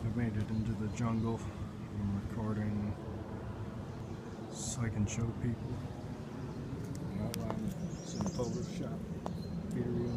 I've made it into the jungle. I'm recording so I can show people. Outline some Photoshop videos.